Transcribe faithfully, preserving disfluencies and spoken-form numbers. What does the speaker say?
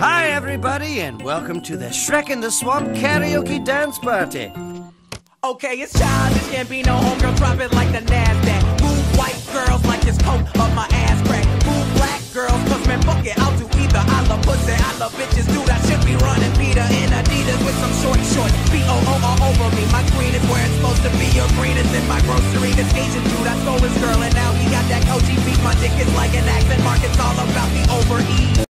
Hi, everybody, and welcome to the Shrek in the Swamp Karaoke Dance Party. Okay, it's childish, can't be no homegirl, drop it like the NASDAQ. Move white girls like this coat up my ass crack. Move black girls, cause man, fuck it, I'll do either. I love pussy, I love bitches, dude, I should be running Peter in Adidas with some short shorts. B O O all over me, my green is where it's supposed to be. Your green is in my grocery. This Asian dude, I stole his girl, and now he got that O G beat. My dick is like an accent mark, it's all about the overeat.